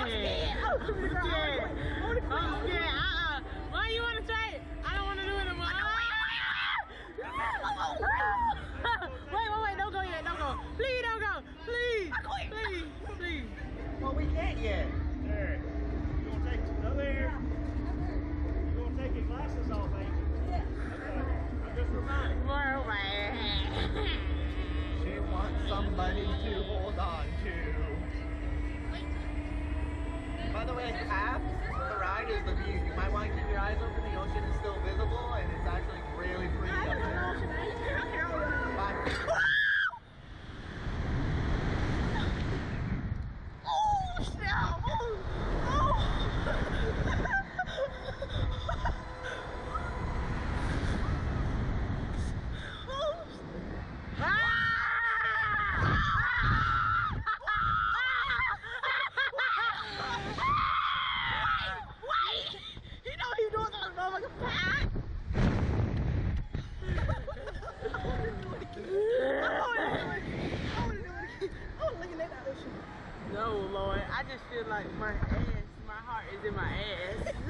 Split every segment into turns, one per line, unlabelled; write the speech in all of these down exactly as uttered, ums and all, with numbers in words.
scared. I'm scared. I'm scared. Uh-uh. Why you want to try it? I don't want to do it anymore. Wait, wait, wait. Don't go yet. Don't go. Please don't go. Please. Please. Please.
Well, we can't yet.
There. You gonna take no there. You gonna take your glasses off, ain't you? Yeah. Okay. I'm just reminding.
More way.
She wants somebody to hold on to. By the way, half the ride is the view. You might want to keep your eyes open. The ocean is still visible, and it's actually really pretty up there. Bye.
Oh, snap. Oh. Oh. No, Lord, I just feel like my ass, my heart is in my ass. uh-uh.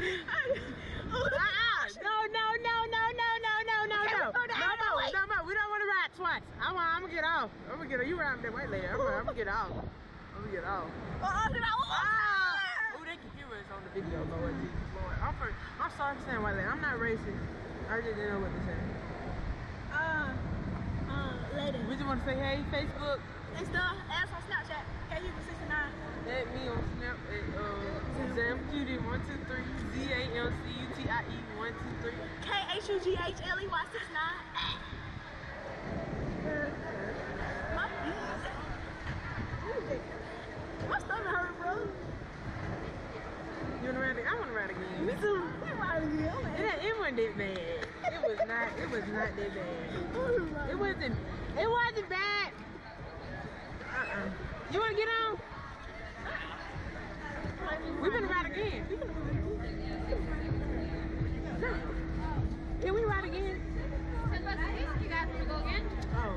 No, no, no, no, no, no, no, no, no. No, no, no, no, we don't want to ride twice. I'm, I'm gonna get off. I'm gonna get off. You ride that white lady. I'm gonna, I'm gonna get off. I'm gonna get off. Oh, they can hear us on the video, Lord Jesus, Lord. I'm, first, I'm sorry for saying white lady. I'm not racist. I just didn't know what to say.
Uh, uh, lady.
We just want to say, hey, Facebook.
And stuff, ask on Snapchat, K U sixty-nine.
Add me on Snap at uh, Zam Cutie one two three, Z A L C U T I E one two three.
K H U G H L E Y sixty-nine. My feet. My stomach hurt, bro.
You wanna ride again? I wanna ride again.
Me too. We ride again.
It, it wasn't that bad. It was not, it was not that bad. It wasn't, it wasn't bad. Uh-uh. You wanna get on? We gonna ride again. No. Can we ride again?
You guys wanna go again?
Oh.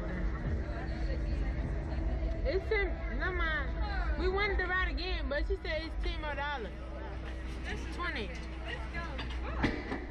It's ten, no mind. We wanted to ride again, but she said it's ten more dollars. It's twenty.
Let's go.